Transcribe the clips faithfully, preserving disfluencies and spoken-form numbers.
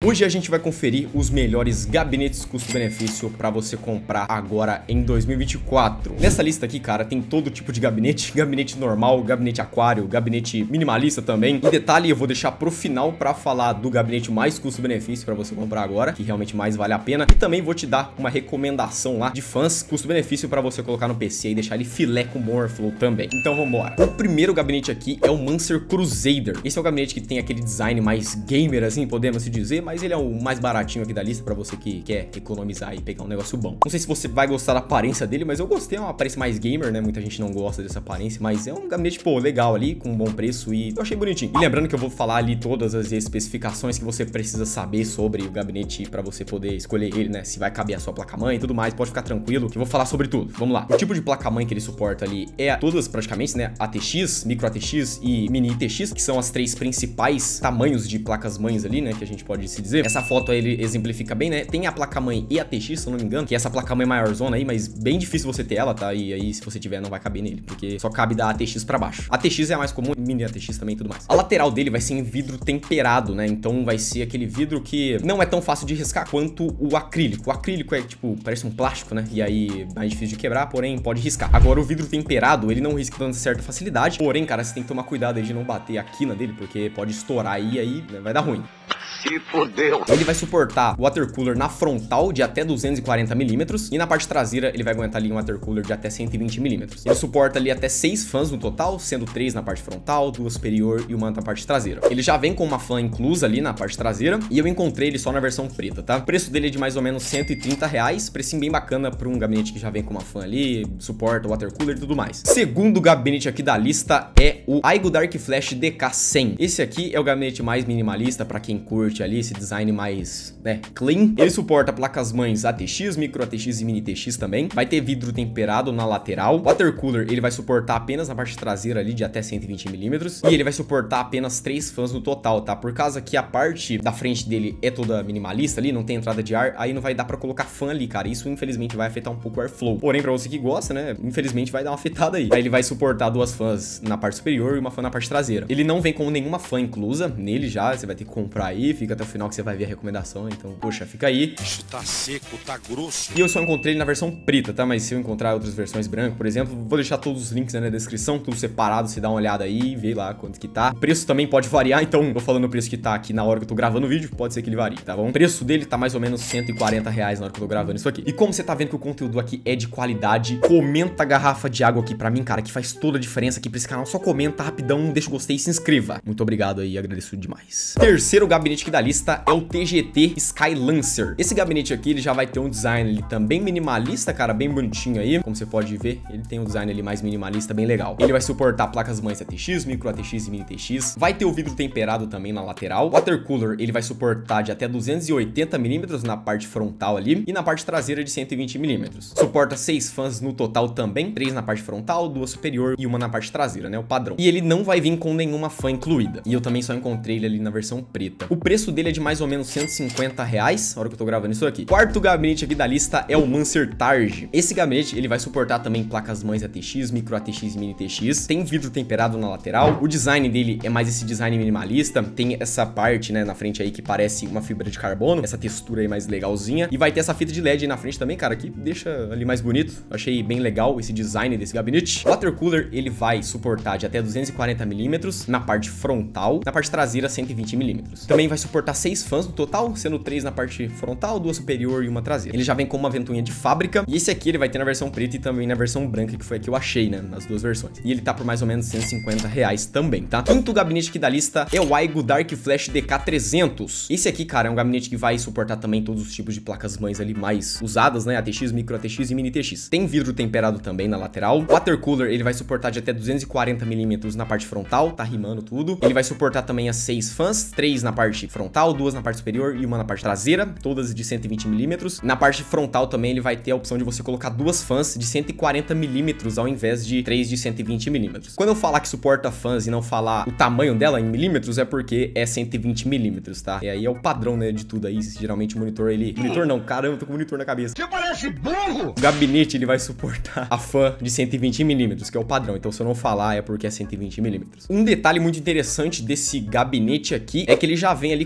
Hoje a gente vai conferir os melhores gabinetes custo-benefício para você comprar agora em dois mil e vinte e quatro. Nessa lista aqui, cara, tem todo tipo de gabinete, gabinete normal, gabinete aquário, gabinete minimalista também. Em detalhe, eu vou deixar pro final para falar do gabinete mais custo-benefício para você comprar agora, que realmente mais vale a pena. E também vou te dar uma recomendação lá de fãs custo-benefício para você colocar no P C e deixar ele filé com bom airflow também. Então vamos embora. O primeiro gabinete aqui é o Mancer Crusader. Esse é o gabinete que tem aquele design mais gamer, assim, podemos se dizer, mas ele é o mais baratinho aqui da lista pra você que quer economizar e pegar um negócio bom. Não sei se você vai gostar da aparência dele, mas eu gostei, é uma aparência mais gamer, né? Muita gente não gosta dessa aparência, mas é um gabinete, pô, legal ali, com um bom preço e eu achei bonitinho. E lembrando que eu vou falar ali todas as especificações que você precisa saber sobre o gabinete pra você poder escolher ele, né? Se vai caber a sua placa-mãe e tudo mais, pode ficar tranquilo que eu vou falar sobre tudo. Vamos lá. O tipo de placa-mãe que ele suporta ali é todas praticamente, né? A T X, Micro A T X e Mini I T X, que são as três principais tamanhos de placas-mães ali, né? Que a gente pode se dizer. Essa foto aí ele exemplifica bem, né? Tem a placa-mãe e a T X, se eu não me engano, que é essa placa-mãe maiorzona aí, mas bem difícil você ter ela, tá? E aí, se você tiver, não vai caber nele, porque só cabe da A T X pra baixo. A T X é a mais comum, Mini A T X também e tudo mais. A lateral dele vai ser em vidro temperado, né? Então vai ser aquele vidro que não é tão fácil de riscar quanto o acrílico. O acrílico é, tipo, parece um plástico, né? E aí, mais difícil de quebrar, porém, pode riscar. Agora, o vidro temperado, ele não risca dando certa facilidade, porém, cara, você tem que tomar cuidado aí de não bater a quina dele, porque pode estourar aí e aí né, vai dar ruim. Se fodeu. Ele vai suportar water cooler na frontal de até duzentos e quarenta milímetros e na parte traseira ele vai aguentar ali um water cooler de até cento e vinte milímetros. Ele suporta ali até seis fãs no total, sendo três na parte frontal, duas superior e uma na parte traseira. Ele já vem com uma fã inclusa ali na parte traseira e eu encontrei ele só na versão preta, tá? O preço dele é de mais ou menos cento e trinta reais, precinho bem bacana para um gabinete que já vem com uma fã ali, suporta water cooler e tudo mais. Segundo gabinete aqui da lista é o Aigo Dark Flash D K cem. Esse aqui é o gabinete mais minimalista para quem curte ali esse design mais, né, clean. Ele suporta placas-mães A T X, Micro A T X e Mini T X também. Vai ter vidro temperado na lateral. Water cooler ele vai suportar apenas na parte traseira ali de até cento e vinte milímetros. E ele vai suportar apenas três fãs no total, tá? Por causa que a parte da frente dele é toda minimalista ali, não tem entrada de ar, aí não vai dar pra colocar fã ali, cara. Isso, infelizmente, vai afetar um pouco o airflow. Porém, pra você que gosta, né, infelizmente vai dar uma afetada aí. Aí ele vai suportar duas fãs na parte superior e uma fã na parte traseira. Ele não vem com nenhuma fã inclusa nele já, você vai ter que comprar aí, fica até o final que você vai ver a recomendação, então, poxa, fica aí. Bicho tá seco, tá grosso. E eu só encontrei ele na versão preta, tá? Mas se eu encontrar outras versões branco, por exemplo, vou deixar todos os links na descrição, tudo separado, você dá uma olhada aí, vê lá quanto que tá. O preço também pode variar, então, tô falando o preço que tá aqui na hora que eu tô gravando o vídeo, pode ser que ele varie, tá bom? O preço dele tá mais ou menos cento e quarenta reais na hora que eu tô gravando isso aqui. E como você tá vendo que o conteúdo aqui é de qualidade, comenta a garrafa de água aqui pra mim, cara, que faz toda a diferença aqui pra esse canal. Só comenta rapidão, deixa o gostei e se inscreva. Muito obrigado aí, agradeço demais. Terceiro gabinete aqui da lista é o T G T Skylancer. Esse gabinete aqui, ele já vai ter um design ali também minimalista, cara, bem bonitinho aí. Como você pode ver, ele tem um design ali mais minimalista, bem legal. Ele vai suportar placas-mães A T X, Micro A T X e Mini T X. Vai ter o vidro temperado também na lateral. Water cooler, ele vai suportar de até duzentos e oitenta milímetros na parte frontal ali e na parte traseira de cento e vinte milímetros. Suporta seis fãs no total também, três na parte frontal, duas superior e uma na parte traseira, né, o padrão. E ele não vai vir com nenhuma fã incluída. E eu também só encontrei ele ali na versão preta. O preço dele é de mais ou menos cento e cinquenta reais, na hora que eu tô gravando isso aqui. Quarto gabinete aqui da lista é o Mancer Targe. Esse gabinete, ele vai suportar também placas-mães A T X, Micro A T X e Mini T X. Tem vidro temperado na lateral. O design dele é mais esse design minimalista. Tem essa parte, né, na frente aí que parece uma fibra de carbono. Essa textura aí mais legalzinha. E vai ter essa fita de L E D aí na frente também, cara, que deixa ali mais bonito. Achei bem legal esse design desse gabinete. O water cooler, ele vai suportar de até duzentos e quarenta milímetros na parte frontal. Na parte traseira, cento e vinte milímetros. Também vai suportar seis fãs no total, sendo três na parte frontal, duas superior e uma traseira. Ele já vem com uma ventoinha de fábrica. E esse aqui ele vai ter na versão preta e também na versão branca, que foi a que eu achei, né? Nas duas versões. E ele tá por mais ou menos cento e cinquenta reais também, tá? Quinto gabinete aqui da lista é o Aigo Dark Flash D K trezentos. Esse aqui, cara, é um gabinete que vai suportar também todos os tipos de placas-mães ali mais usadas, né? A T X, Micro A T X e Mini T X. Tem vidro temperado também na lateral. Water cooler, ele vai suportar de até duzentos e quarenta milímetros na parte frontal, tá rimando tudo. Ele vai suportar também as seis fãs, três na parte frontal, duas na parte superior e uma na parte traseira, todas de cento e vinte milímetros. Na parte frontal também ele vai ter a opção de você colocar duas fãs de cento e quarenta milímetros ao invés de três de cento e vinte milímetros. Quando eu falar que suporta fãs e não falar o tamanho dela em milímetros, é porque é cento e vinte milímetros, tá? E aí é o padrão, né, de tudo aí. Geralmente o monitor, ele... Monitor não, caramba, eu tô com o monitor na cabeça. Você parece burro! O gabinete, ele vai suportar a fã de cento e vinte milímetros, que é o padrão. Então se eu não falar, é porque é cento e vinte milímetros. Um detalhe muito interessante desse gabinete aqui é que ele já vem ali com quatro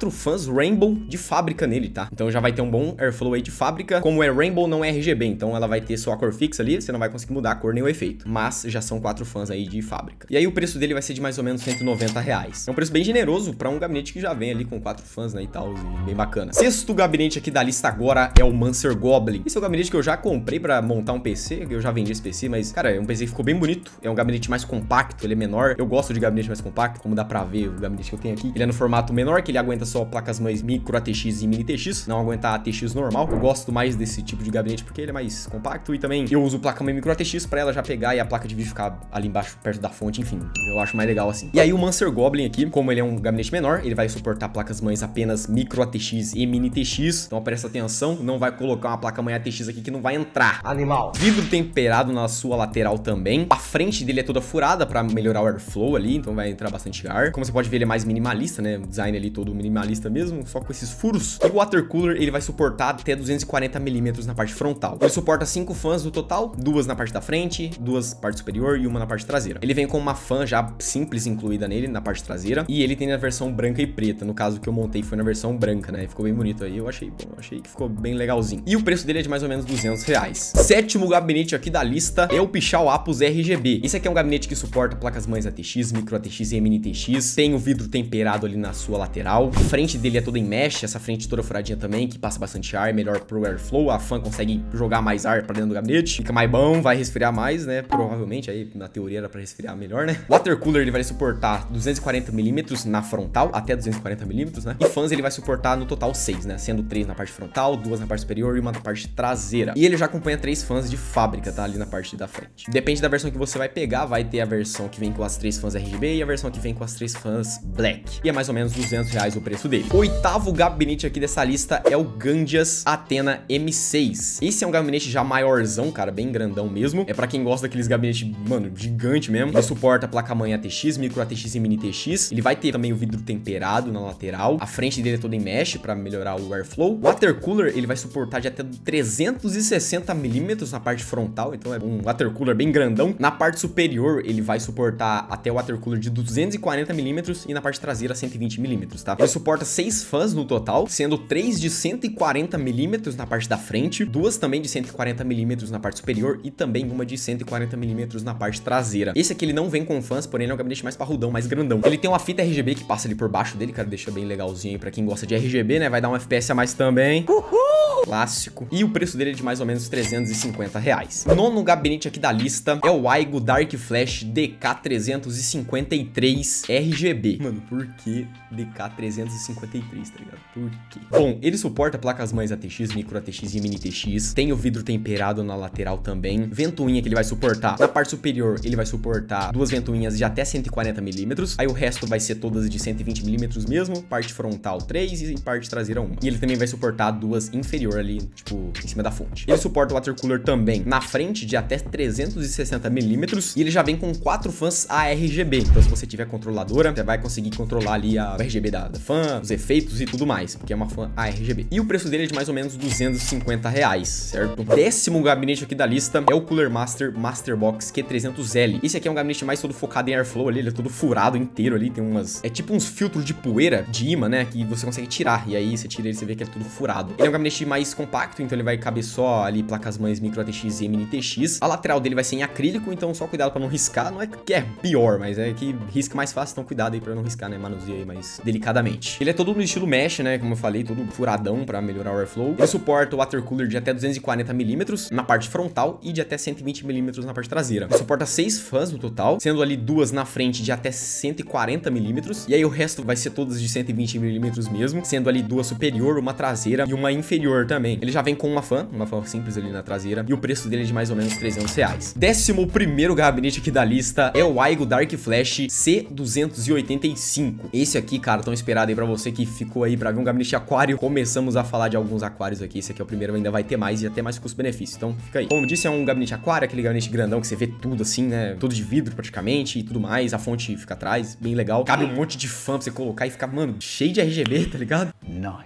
quatro fãs Rainbow de fábrica nele, tá? Então já vai ter um bom airflow aí de fábrica. Como é Rainbow, não é R G B, então ela vai ter só a cor fixa ali, você não vai conseguir mudar a cor nem o efeito. Mas já são quatro fãs aí de fábrica. E aí o preço dele vai ser de mais ou menos cento e noventa reais. É um preço bem generoso pra um gabinete que já vem ali com quatro fãs, né, e tal, e bem bacana. Sexto gabinete aqui da lista agora é o Mancer Goblin. Esse é o gabinete que eu já comprei pra montar um P C, eu já vendi esse P C, mas, cara, é um P C que ficou bem bonito. É um gabinete mais compacto, ele é menor. Eu gosto de gabinete mais compacto, como dá pra ver o gabinete que eu tenho aqui. Ele é no formato menor, que ele aguenta só placas-mães micro A T X e mini T X, não aguenta A T X normal. Eu gosto mais desse tipo de gabinete porque ele é mais compacto e também eu uso placa-mãe micro A T X pra ela já pegar e a placa de vídeo ficar ali embaixo, perto da fonte, enfim. Eu acho mais legal assim. E aí o Mancer Goblin aqui, como ele é um gabinete menor, ele vai suportar placas-mães apenas micro A T X e mini T X. Então presta atenção, não vai colocar uma placa-mãe A T X aqui que não vai entrar. Animal. Vidro temperado na sua lateral também. A frente dele é toda furada pra melhorar o airflow ali, então vai entrar bastante ar. Como você pode ver, ele é mais minimalista, né? O design ali todo minimalista mesmo, só com esses furos. E o water cooler, ele vai suportar até duzentos e quarenta milímetros na parte frontal. Ele suporta cinco fãs no total, duas na parte da frente, duas na parte superior e uma na parte traseira. Ele vem com uma fã já simples incluída nele na parte traseira, e ele tem na versão branca e preta. No caso que eu montei foi na versão branca, né? Ficou bem bonito aí, eu achei bom, achei que ficou bem legalzinho. E o preço dele é de mais ou menos duzentos reais. Sétimo gabinete aqui da lista é o Pichau Apus R G B. Esse aqui é um gabinete que suporta placas-mães A T X, micro A T X e mini T X. Tem o vidro temperado ali na sua lateral. A frente dele é toda em mesh, essa frente toda furadinha também, que passa bastante ar, melhor pro airflow. A fã consegue jogar mais ar pra dentro do gabinete, fica mais bom, vai resfriar mais, né? Provavelmente, aí na teoria era pra resfriar melhor, né? O water cooler ele vai suportar duzentos e quarenta milímetros na frontal, até duzentos e quarenta milímetros, né? E fãs ele vai suportar no total seis, né? Sendo três na parte frontal, duas na parte superior e uma na parte traseira. E ele já acompanha três fãs de fábrica, tá? Ali na parte da frente. Depende da versão que você vai pegar, vai ter a versão que vem com as três fãs R G B e a versão que vem com as três fãs Black. E é mais ou menos duzentos reais o preço dele. O oitavo gabinete aqui dessa lista é o Gandias Athena M seis. Esse é um gabinete já maiorzão, cara, bem grandão mesmo. É pra quem gosta daqueles gabinetes, mano, gigante mesmo. Ele suporta placa-mãe A T X, micro A T X e mini T X. Ele vai ter também o vidro temperado na lateral. A frente dele é toda em mesh pra melhorar o airflow. O water cooler, ele vai suportar de até trezentos e sessenta milímetros na parte frontal, então é um water cooler bem grandão. Na parte superior, ele vai suportar até o water cooler de duzentos e quarenta milímetros e na parte traseira cento e vinte milímetros, tá? Ele suporta seis fãs no total, sendo três de cento e quarenta milímetros na parte da frente, duas também de cento e quarenta milímetros na parte superior e também uma de cento e quarenta milímetros na parte traseira. Esse aqui ele não vem com fãs, porém ele é um gabinete mais parrudão, mais grandão. Ele tem uma fita R G B que passa ali por baixo dele, cara, deixa bem legalzinho aí pra quem gosta de R G B, né? Vai dar um F P S a mais também. Uhul! Clássico. E o preço dele é de mais ou menos trezentos e cinquenta reais. Nono gabinete aqui da lista é o Aigo Dark Flash D K trezentos e cinquenta e três R G B. Mano, por que D K trezentos e cinquenta e três, tá ligado? Por quê? Bom, ele suporta placas-mães A T X, micro A T X e mini T X. Tem o vidro temperado na lateral também. Ventoinha que ele vai suportar. Na parte superior, ele vai suportar duas ventoinhas de até cento e quarenta milímetros. Aí o resto vai ser todas de cento e vinte milímetros mesmo. Parte frontal três e parte traseira uma. E ele também vai suportar duas inferior ali, tipo, em cima da fonte. Ele suporta o water cooler também na frente de até trezentos e sessenta milímetros. E ele já vem com quatro fãs A R G B. Então se você tiver controladora, você vai conseguir controlar ali a R G B da, da fã, os efeitos e tudo mais, porque é uma fã A R G B. E o preço dele é de mais ou menos duzentos e cinquenta reais, certo? Décimo gabinete aqui da lista é o Cooler Master Masterbox Q trezentos L. Esse aqui é um gabinete mais todo focado em airflow ali, ele é todo furado inteiro ali, tem umas... É tipo uns filtros de poeira, de imã, né, que você consegue tirar, e aí você tira ele, você vê que é tudo furado. Ele é um gabinete mais compacto, então ele vai caber só ali placas-mães micro A T X e mini T X. A lateral dele vai ser em acrílico, então só cuidado pra não riscar. Não é que é pior, mas é que risca mais fácil, então cuidado aí pra não riscar, né, manuseia aí mais delicadamente. Ele é todo no estilo mesh, né, como eu falei, todo furadão pra melhorar o airflow. Ele suporta o water cooler de até duzentos e quarenta milímetros na parte frontal e de até cento e vinte milímetros na parte traseira. Ele suporta seis fãs no total, sendo ali duas na frente de até cento e quarenta milímetros, e aí o resto vai ser todas de cento e vinte milímetros mesmo, sendo ali duas superior, uma traseira e uma inferior também. Ele já vem com uma fã, uma fã simples ali na traseira, e o preço dele é de mais ou menos trezentos reais. Décimo primeiro gabinete aqui da lista é o Aigo Dark Flash C duzentos e oitenta e cinco. Esse aqui, cara, tão esperado aí pra você que ficou aí pra ver um gabinete aquário. Começamos a falar de alguns aquários aqui, esse aqui é o primeiro, ainda vai ter mais e até mais custo-benefício, então fica aí. Como disse, é um gabinete aquário, aquele gabinete grandão que você vê tudo assim, né, todo de vidro praticamente e tudo mais, a fonte fica atrás, bem legal. Cabe um monte de fã pra você colocar e ficar, mano, cheio de R G B, tá ligado? Nice.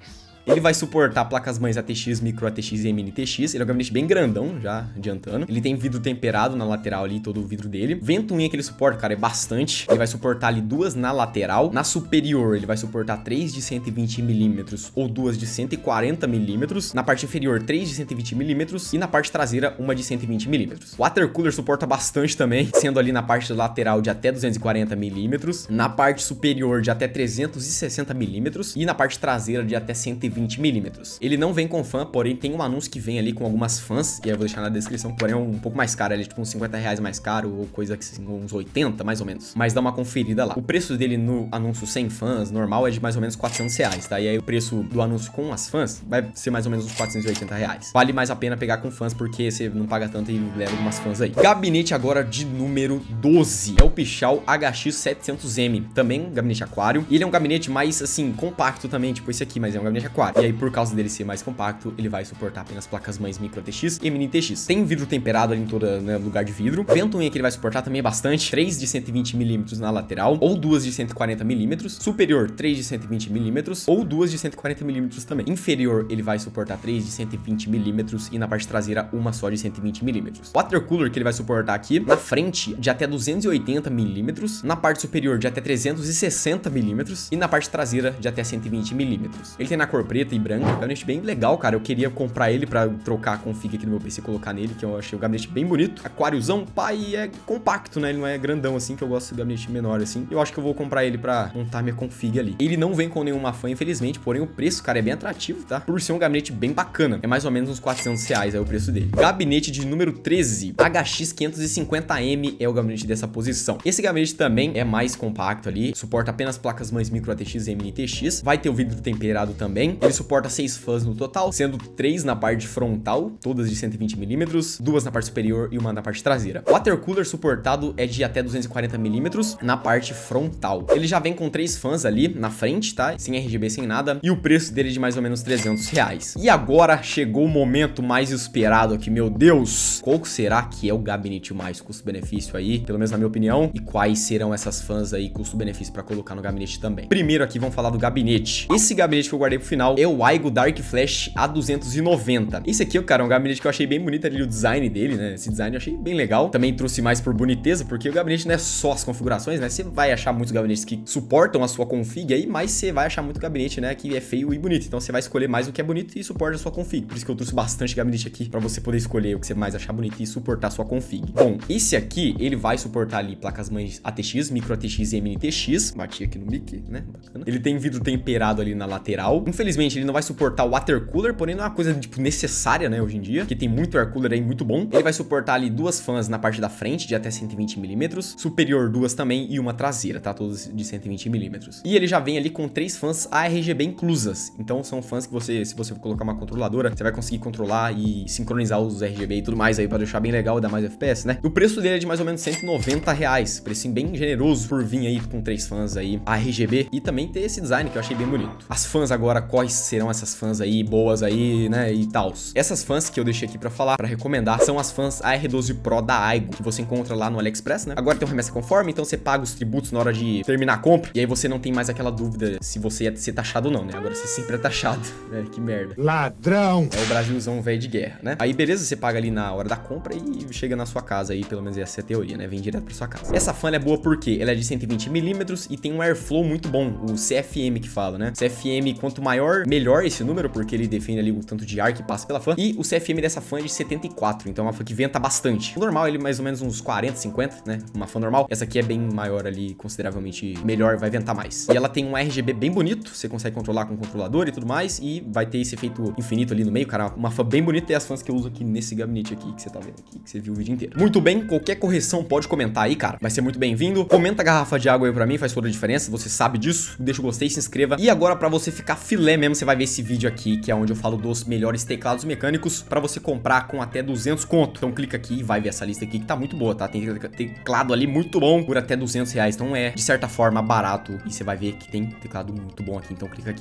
Ele vai suportar placas-mães A T X, Micro A T X e Mini A T X. Ele é um gabinete bem grandão, já adiantando. Ele tem vidro temperado na lateral ali, todo o vidro dele. Ventoinha que ele suporta, cara, é bastante. Ele vai suportar ali duas na lateral. Na superior, ele vai suportar três de cento e vinte milímetros ou duas de cento e quarenta milímetros. Na parte inferior, três de cento e vinte milímetros. E na parte traseira, uma de cento e vinte milímetros. O water cooler suporta bastante também, sendo ali na parte lateral de até duzentos e quarenta milímetros. Na parte superior, de até trezentos e sessenta milímetros. E na parte traseira, de até cento e vinte milímetros. Ele não vem com fã, porém tem um anúncio que vem ali com algumas fãs. E aí eu vou deixar na descrição, porém é um pouco mais caro. Ele é tipo uns cinquenta reais mais caro, ou coisa que assim, uns oitenta mais ou menos. Mas dá uma conferida lá. O preço dele no anúncio sem fãs, normal, é de mais ou menos quatrocentos reais, tá? E aí o preço do anúncio com as fãs vai ser mais ou menos uns quatrocentos e oitenta reais. Vale mais a pena pegar com fãs, porque você não paga tanto e leva algumas fãs aí. Gabinete agora de número doze. É o Pichau H X setecentos M. Também um gabinete aquário. E ele é um gabinete mais, assim, compacto também, tipo esse aqui, mas é um gabinete aquário. E aí, por causa dele ser mais compacto, ele vai suportar apenas placas-mães Micro A T X e Mini A T X. Tem vidro temperado ali em todo, né, lugar de vidro. Ventoinha que ele vai suportar também é bastante. três de cento e vinte milímetros na lateral, ou duas de cento e quarenta milímetros. Superior, três de cento e vinte milímetros, ou duas de cento e quarenta milímetros também. Inferior, ele vai suportar três de cento e vinte milímetros e na parte traseira, uma só de cento e vinte milímetros. Water cooler que ele vai suportar aqui, na frente, de até duzentos e oitenta milímetros, na parte superior, de até trezentos e sessenta milímetros e na parte traseira, de até cento e vinte milímetros. Ele tem na cor preta e branca, é um gabinete bem legal, cara. Eu queria comprar ele pra trocar a config aqui no meu P C e colocar nele, que eu achei o gabinete bem bonito. Aquáriozão, pai, é compacto, né? Ele não é grandão assim, que eu gosto de gabinete menor assim. Eu acho que eu vou comprar ele pra montar minha config ali. Ele não vem com nenhuma fã, infelizmente, porém o preço, cara, é bem atrativo, tá? Por ser um gabinete bem bacana. É mais ou menos uns quatrocentos reais aí o preço dele. Gabinete de número treze. H X quinhentos e cinquenta M é o gabinete dessa posição. Esse gabinete também é mais compacto ali, suporta apenas placas-mães Micro A T X e Mini A T X. Vai ter o vidro temperado também. Ele suporta seis fãs no total, sendo três na parte frontal, todas de cento e vinte milímetros, duas na parte superior e uma na parte traseira. O water cooler suportado é de até duzentos e quarenta milímetros na parte frontal. Ele já vem com três fãs ali na frente, tá? Sem R G B, sem nada. E o preço dele é de mais ou menos trezentos reais. E agora chegou o momento mais esperado aqui, meu Deus! Qual será que é o gabinete mais custo-benefício aí? Pelo menos na minha opinião. E quais serão essas fãs aí, custo-benefício pra colocar no gabinete também? Primeiro aqui, vamos falar do gabinete. Esse gabinete que eu guardei pro final é o Aigo Dark Flash A duzentos e noventa. Esse aqui, cara, é um gabinete que eu achei bem bonito ali, o design dele, né? Esse design eu achei bem legal. Também trouxe mais por boniteza, porque o gabinete não é só as configurações, né? Você vai achar muitos gabinetes que suportam a sua config aí, mas você vai achar muito gabinete, né, que é feio e bonito. Então você vai escolher mais o que é bonito e suporta a sua config. Por isso que eu trouxe bastante gabinete aqui, pra você poder escolher o que você mais achar bonito e suportar a sua config. Bom, esse aqui, ele vai suportar ali placas-mães A T X, Micro A T X e Mini A T X. Bati aqui no mic, né? Bacana. Ele tem vidro temperado ali na lateral. Infelizmente, ele não vai suportar o water cooler, porém não é uma coisa, tipo, necessária, né, hoje em dia, que tem muito air cooler aí muito bom. Ele vai suportar ali duas fãs na parte da frente, de até cento e vinte milímetros, superior duas também e uma traseira, tá? Todas de cento e vinte milímetros. E ele já vem ali com três fãs A R G B inclusas. Então são fãs que você, se você for colocar uma controladora, você vai conseguir controlar e sincronizar os R G B e tudo mais aí pra deixar bem legal e dar mais F P S, né? O preço dele é de mais ou menos cento e noventa reais. Precinho bem generoso por vir aí com três fãs aí A R G B e também ter esse design que eu achei bem bonito. As fãs agora, quais serão essas fãs aí, boas aí, né, e tals. Essas fãs que eu deixei aqui pra falar, pra recomendar, são as fãs A R doze Pro da Aigo, que você encontra lá no AliExpress, né? Agora tem um remessa conforme, então você paga os tributos na hora de terminar a compra, e aí você não tem mais aquela dúvida se você ia ser taxado ou não, né? Agora você sempre é taxado, velho, que merda. Ladrão! É o Brasilzão velho de guerra, né? Aí beleza, você paga ali na hora da compra e chega na sua casa aí, pelo menos essa é a teoria, né? Vem direto pra sua casa. Essa fã é boa porque ela é de cento e vinte milímetros e tem um airflow muito bom, o C F M que fala, né? C F M, quanto maior, melhor esse número, porque ele define ali o tanto de ar que passa pela fã. E o C F M dessa fã é de setenta e quatro, então é uma fã que venta bastante. O normal, ele é mais ou menos uns quarenta, cinquenta, né? Uma fã normal. Essa aqui é bem maior ali, consideravelmente melhor, vai ventar mais. E ela tem um R G B bem bonito, você consegue controlar com o controlador e tudo mais, e vai ter esse efeito infinito ali no meio, cara. Uma fã bem bonita e as fãs que eu uso aqui nesse gabinete aqui, que você tá vendo aqui, que você viu o vídeo inteiro. Muito bem, qualquer correção pode comentar aí, cara. Vai ser muito bem-vindo. Comenta a garrafa de água aí pra mim, faz toda a diferença, você sabe disso. Deixa o gostei, se inscreva. E agora, pra você ficar filé mesmo, você vai ver esse vídeo aqui, que é onde eu falo dos melhores teclados mecânicos pra você comprar com até duzentos conto. Então clica aqui e vai ver essa lista aqui, que tá muito boa, tá? Tem teclado ali muito bom por até duzentos reais. Então é, de certa forma, barato. E você vai ver que tem teclado muito bom aqui. Então clica aqui.